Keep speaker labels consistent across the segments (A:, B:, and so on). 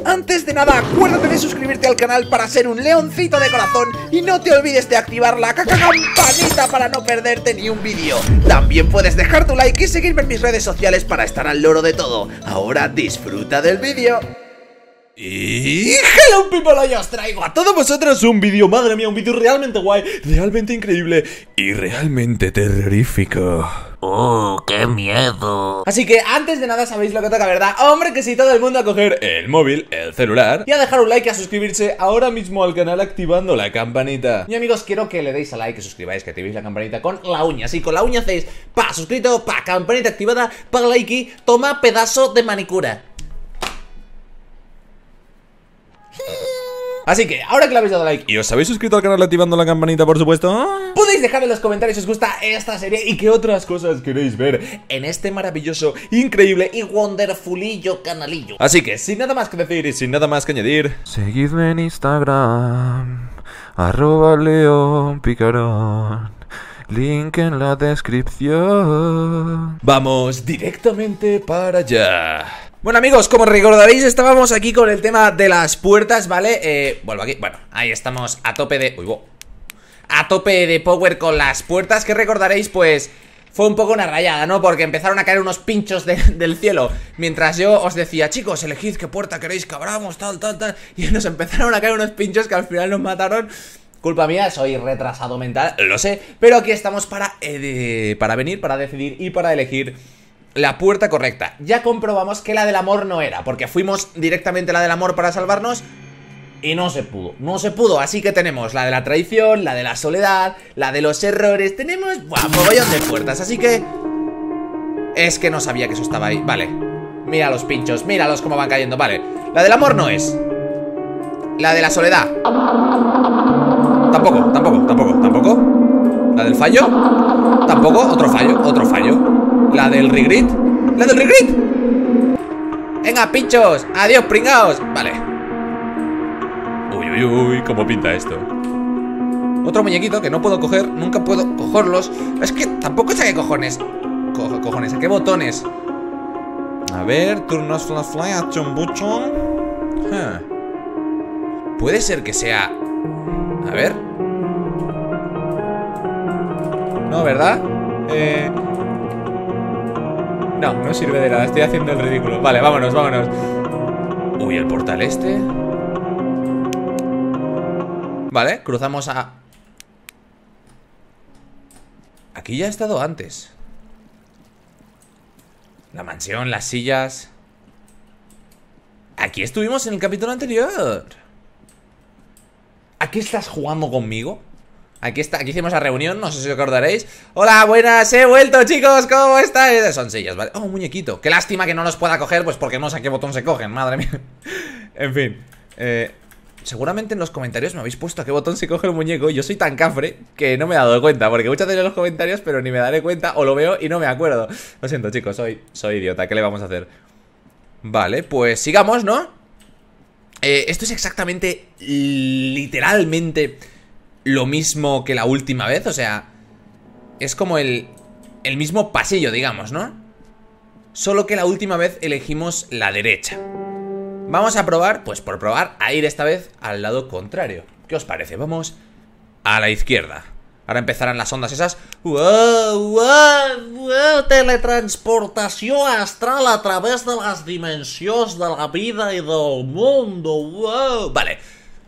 A: Antes de nada, acuérdate de suscribirte al canal para ser un leoncito de corazón y no te olvides de activar la campanita para no perderte ni un vídeo. También puedes dejar tu like y seguirme en mis redes sociales para estar al loro de todo. Ahora disfruta del vídeo. Y hello people, hoy os traigo a todos vosotros un vídeo, madre mía, un vídeo realmente guay, realmente increíble y realmente terrorífico.
B: ¡Oh, qué miedo!
A: Así que antes de nada sabéis lo que toca, ¿verdad? Hombre, que si todo el mundo a coger el móvil, el celular y a dejar un like y a suscribirse ahora mismo al canal activando la campanita. Y amigos, quiero que le deis a like, que suscribáis, que activéis la campanita con la uña. Así, con la uña hacéis pa, suscrito, pa, campanita activada, pa, like y toma pedazo de manicura. Así que, ahora que le habéis dado like
C: y os habéis suscrito al canal activando la campanita, por supuesto,
A: podéis dejar en los comentarios si os gusta esta serie y qué otras cosas queréis ver en este maravilloso, increíble y wonderfulillo canalillo. Así que, sin nada más que decir y sin nada más que añadir,
C: seguidme en Instagram, @leonpicarón, link en la descripción.
A: vamos directamente para allá. Bueno amigos, como recordaréis estábamos aquí con el tema de las puertas, ¿vale? Vuelvo aquí, bueno, ahí estamos a tope de... a tope de power con las puertas, que recordaréis pues fue un poco una rayada, ¿no? Porque empezaron a caer unos pinchos del cielo mientras yo os decía, chicos, elegid qué puerta queréis que abramos, tal, y nos empezaron a caer unos pinchos que al final nos mataron. Culpa mía, soy retrasado mental, lo sé, pero aquí estamos para venir, para decidir y para elegir la puerta correcta. Ya comprobamos que la del amor no era, porque fuimos directamente a la del amor para salvarnos y no se pudo, así que tenemos la de la traición, la de la soledad, la de los errores, tenemos, mogollón de puertas, así que... es que no sabía que eso estaba ahí, vale. Mira los pinchos, míralos cómo van cayendo, vale. La del amor no es. La de la soledad Tampoco. La del fallo tampoco, otro fallo. La del regret. Venga, pinchos, adiós, pringaos. Vale.
C: Uy, cómo pinta esto.
A: Otro muñequito que no puedo coger, nunca puedo cogerlos. Es que tampoco sé qué cojones. Cojones, ¿a qué botones? A ver, turnos fly, action button. Puede ser que sea... a ver. No, ¿verdad? No sirve de nada, estoy haciendo el ridículo. Vale, vámonos. Uy, el portal este. Vale, cruzamos a... aquí ya he estado antes. La mansión, las sillas. Aquí estuvimos en el capítulo anterior. ¿Aquí estás jugando conmigo? Aquí hicimos la reunión, no sé si os acordaréis. Hola, buenas, he vuelto, chicos, ¿cómo estáis? Son sillas, ¿vale? Oh, un muñequito. Qué lástima que no los pueda coger, pues porque no sé a qué botón se cogen, madre mía. En fin, seguramente en los comentarios me habéis puesto a qué botón se coge el muñeco. Yo soy tan cafre que no me he dado cuenta, porque muchas veces en los comentarios, pero ni me daré cuenta o lo veo y no me acuerdo. Lo siento, chicos, soy idiota, ¿qué le vamos a hacer? Vale, pues sigamos, ¿no? Esto es exactamente, literalmente lo mismo que la última vez, o sea, es como el mismo pasillo, digamos, ¿no? Solo que la última vez elegimos la derecha. Vamos a probar, pues por probar, a ir esta vez al lado contrario. ¿Qué os parece? Vamos a la izquierda. Ahora empezarán las ondas esas.
B: ¡Wow! Teletransportación astral a través de las dimensiones de la vida y del mundo. ¡Wow!
A: Vale.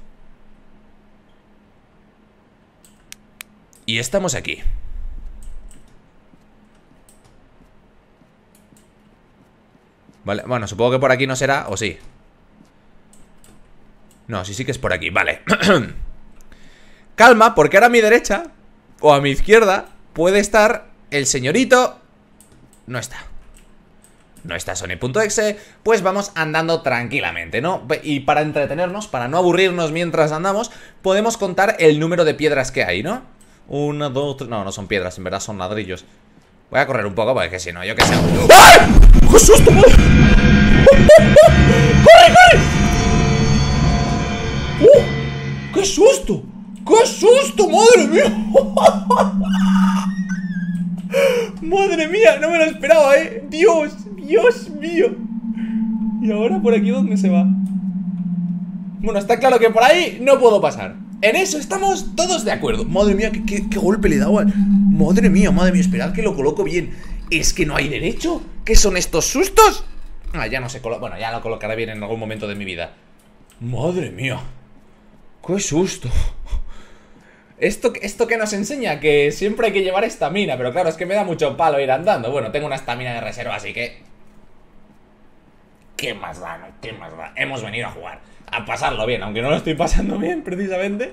A: Y estamos aquí. Vale, bueno, supongo que por aquí no será, ¿o sí? No, sí que es por aquí, vale. Calma, porque ahora a mi derecha o a mi izquierda puede estar el señorito. No está Sony.exe. Pues vamos andando tranquilamente, ¿no? Y para entretenernos, para no aburrirnos mientras andamos, podemos contar el número de piedras que hay, ¿no? 1, 2, 3... no son piedras, en verdad son ladrillos. Voy a correr un poco porque si no, yo qué sé. ¡Ay! ¡Qué susto, madre! ¡Corre! ¡Qué susto! ¡Qué susto, madre mía! Madre mía, no me lo esperaba, Dios mío. ¿Y ahora por aquí dónde se va? Bueno, está claro que por ahí no puedo pasar. En eso estamos todos de acuerdo. Madre mía, qué golpe le he dado. Madre mía, esperad que lo coloco bien. Es que no hay derecho. ¿Qué son estos sustos? Ah, ya no se coloca. Bueno, ya lo colocaré bien en algún momento de mi vida. Madre mía, qué susto. ¿Esto que nos enseña? Que siempre hay que llevar estamina. Pero claro, es que me da mucho palo ir andando. Bueno, tengo una estamina de reserva, así que... ¿Qué más da? ¿No? ¿Qué más da? Hemos venido a jugar, a pasarlo bien, aunque no lo estoy pasando bien, precisamente.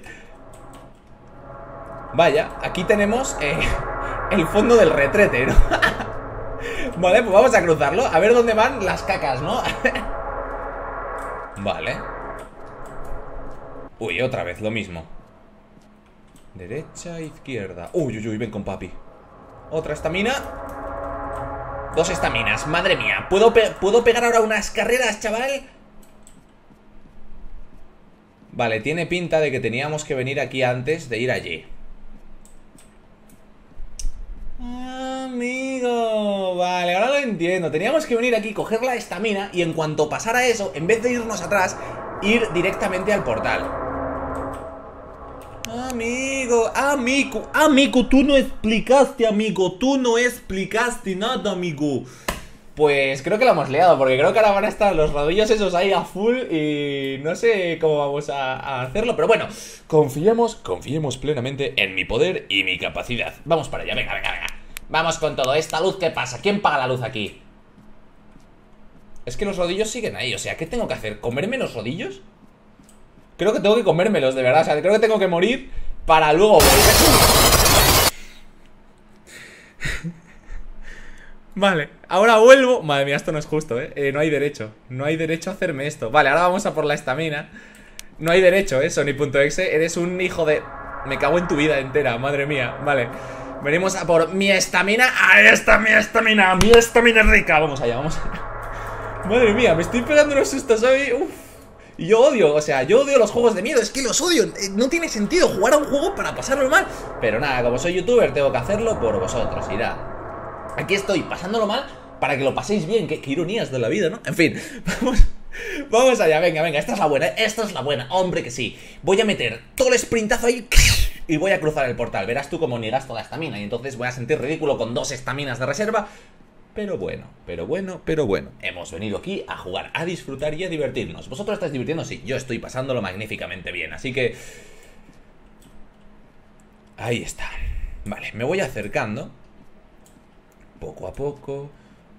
A: Vaya, aquí tenemos el fondo del retrete, ¿no? Vale, pues vamos a cruzarlo. A ver dónde van las cacas, ¿no? Vale. Uy, otra vez, lo mismo. Derecha, izquierda. Uy, uy, uy, ven con papi. Otra estamina. 2 estaminas, madre mía. ¿Puedo pegar ahora unas carreras, chaval? Vale, tiene pinta de que teníamos que venir aquí antes de ir allí. Amigo, vale, ahora lo entiendo. Teníamos que venir aquí, coger la estamina y en cuanto pasara eso, en vez de irnos atrás, ir directamente al portal. Amigo, tú no explicaste, amigo. Tú no explicaste nada, amigo. Pues creo que lo hemos liado, porque creo que ahora van a estar los rodillos esos ahí a full y no sé cómo vamos a hacerlo, pero bueno, confiemos plenamente en mi poder y mi capacidad. Vamos para allá, venga. Vamos con todo. ¿Esta luz qué pasa? ¿Quién paga la luz aquí? Es que los rodillos siguen ahí, o sea, ¿qué tengo que hacer? ¿Comerme los rodillos? Creo que tengo que comérmelos, de verdad, o sea, creo que tengo que morir para luego volver. Vale, ahora vuelvo. Madre mía, esto no es justo, no hay derecho. No hay derecho a hacerme esto. Vale, ahora vamos a por la estamina. No hay derecho, Sony.exe. Eres un hijo de... Me cago en tu vida entera, madre mía. Vale, venimos a por mi estamina. Ahí está mi estamina. Mi estamina rica. Vamos allá, vamos allá. Madre mía, me estoy pegando unos sustos hoy. Uf. Y yo odio, o sea, yo odio los juegos de miedo. Es que los odio, no tiene sentido jugar a un juego para pasarlo mal. Pero nada, como soy youtuber tengo que hacerlo por vosotros. Irá, aquí estoy pasándolo mal para que lo paséis bien. Qué ironías de la vida, ¿no? En fin, vamos allá, venga, esta es la buena, hombre que sí. Voy a meter todo el sprintazo ahí y voy a cruzar el portal. Verás tú cómo ni gasto la estamina y entonces voy a sentir ridículo con 2 estaminas de reserva. Pero bueno. Hemos venido aquí a jugar, a disfrutar y a divertirnos. ¿Vosotros estáis divirtiendo? Sí, yo estoy pasándolo magníficamente bien. Así que... ahí está. Vale, me voy acercando. Poco a poco.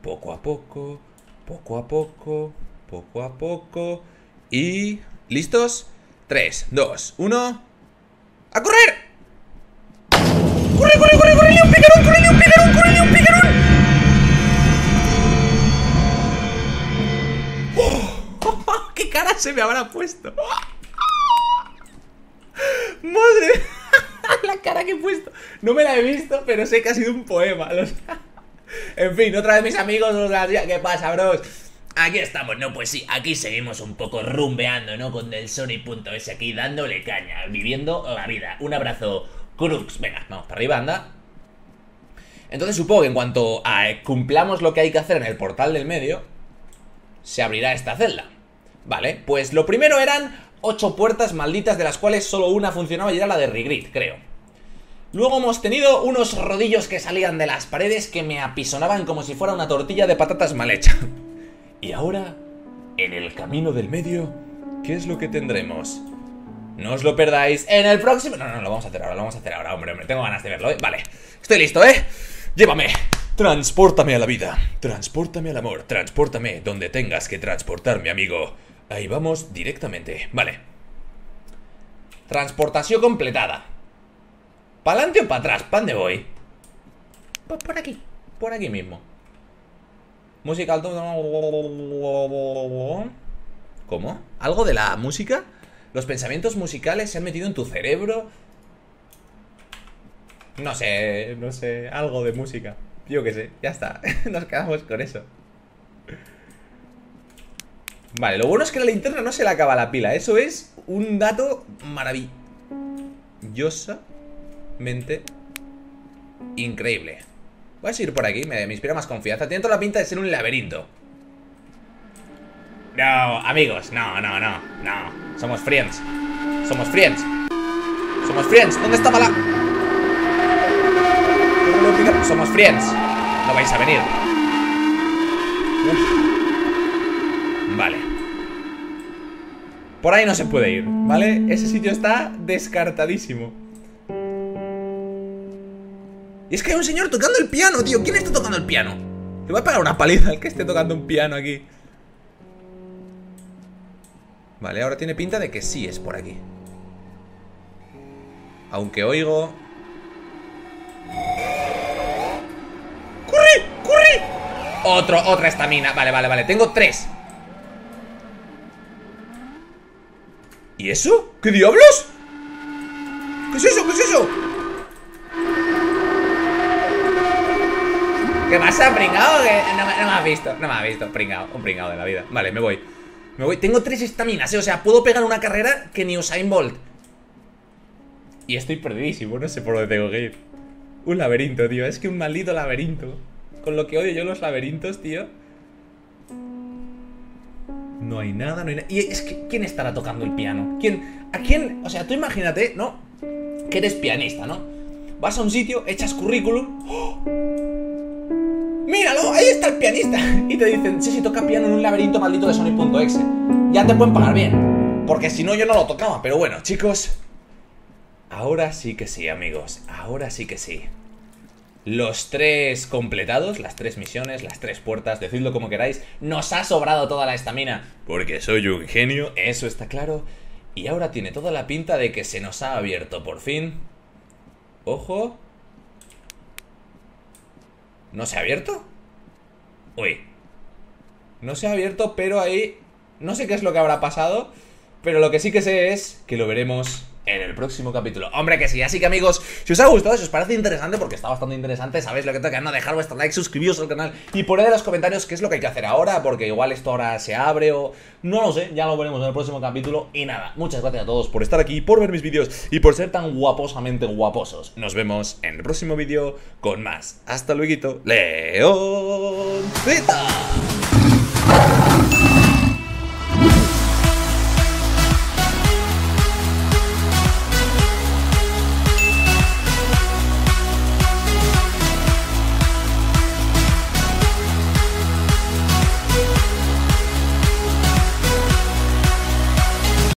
A: Y... ¿listos? 3, 2, 1... ¡a correr! ¡Corre! ¡León picarón! ¡Qué cara se me habrá puesto! ¡Madre! La cara que he puesto. No me la he visto, pero sé que ha sido un poema. En fin, otra vez mis amigos. ¿Qué pasa, bros? Aquí estamos, ¿no? Pues sí, aquí seguimos un poco rumbeando, ¿no? Con el Sony.es aquí dándole caña, viviendo la vida. Un abrazo, Crux. Venga, vamos para arriba, anda. Entonces supongo que en cuanto cumplamos lo que hay que hacer en el portal del medio, se abrirá esta celda. Vale, pues lo primero eran 8 puertas malditas, de las cuales solo una funcionaba y era la de Rigrid, creo. Luego hemos tenido unos rodillos que salían de las paredes que me apisonaban como si fuera una tortilla de patatas mal hecha. Y ahora, en el camino del medio, ¿qué es lo que tendremos? No os lo perdáis en el próximo... No, lo vamos a hacer ahora, hombre, tengo ganas de verlo, Vale, estoy listo, Llévame. Transpórtame a la vida, transpórtame al amor, transpórtame donde tengas que transportarme, amigo. Ahí vamos directamente, vale. Transportación completada. ¿Para adelante o para atrás? ¿Para dónde voy? Pues por aquí mismo. Música... ¿Cómo? ¿Algo de la música? ¿Los pensamientos musicales se han metido en tu cerebro? No sé, algo de música. Yo qué sé, ya está. Nos quedamos con eso. Vale, lo bueno es que la linterna no se le acaba la pila. Eso es un dato maravillosamente increíble. Voy a seguir por aquí, me inspira más confianza. Tiene toda la pinta de ser un laberinto. No, amigos, no. Somos friends. Somos friends. ¿Dónde está Bala? Somos friends. No vais a venir. Uf. Vale. Por ahí no se puede ir, ¿vale? Ese sitio está descartadísimo. Y es que hay un señor tocando el piano, tío. ¿Quién está tocando el piano? Le voy a pegar una paliza al que esté tocando un piano aquí. Vale, ahora tiene pinta de que sí es por aquí. Aunque oigo... ¡Corre! Otra estamina. Vale. Tengo 3. ¿Y eso? ¿Qué diablos? ¿Qué es eso? ¿Qué pasa, pringao? No me has visto. Pringao, un pringao de la vida. Vale, me voy. Tengo 3 estaminas, o sea, puedo pegar una carrera que ni Usain Bolt. Y estoy perdidísimo, no sé por dónde tengo que ir. Un laberinto, tío, es que un maldito laberinto. Con lo que odio yo los laberintos, tío. No hay nada. Y es que, ¿quién estará tocando el piano? ¿A quién? O sea, tú imagínate, ¿no? Que eres pianista, ¿no? Vas a un sitio, echas currículum. ¡Oh! ¡Míralo! Ahí está el pianista. Y te dicen, sí, toca piano en un laberinto maldito de Sony.exe. Ya te pueden pagar bien. Porque si no, yo no lo tocaba. Pero bueno, chicos, ahora sí que sí, amigos. Ahora sí que sí. Los 3 completados, las 3 misiones, las 3 puertas, decidlo como queráis. Nos ha sobrado toda la estamina, porque soy un genio, eso está claro. Y ahora tiene toda la pinta de que se nos ha abierto por fin. Ojo. ¿No se ha abierto? Uy. No se ha abierto, pero ahí... No sé qué es lo que habrá pasado, pero lo que sí que sé es que lo veremos en el próximo capítulo. Hombre que sí, así que amigos, si os ha gustado, si os parece interesante, porque está bastante interesante, sabéis lo que toca, no dejar vuestro like, suscribiros al canal y poned en los comentarios qué es lo que hay que hacer ahora, porque igual esto ahora se abre o... No lo sé, ya lo veremos en el próximo capítulo. Y nada, muchas gracias a todos por estar aquí, por ver mis vídeos y por ser tan guaposamente guaposos. Nos vemos en el próximo vídeo con más. Hasta luego, Leoncita.